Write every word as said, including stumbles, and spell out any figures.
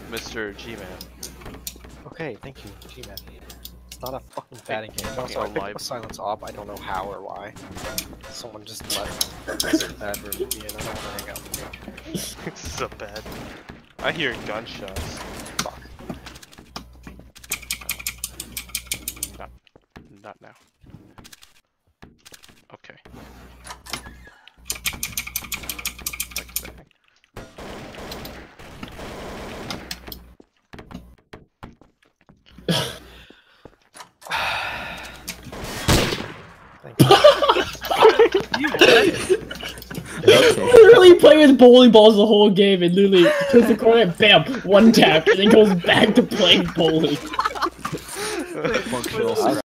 Mister G-Man. Okay, thank you, G-Man. It's not a fucking batting game. fucking Also, I picked alive. up a silence op. I don't know how or why. Someone just let this bad room be, and I don't want to hang out with you. This is so bad. I hear gunshots. Fuck. Not, not now. Okay. Like the bag. Thank you. You what? Okay. Literally play with bowling balls the whole game and literally turns the corner and bam, one tap, and then goes back to playing bowling. Functional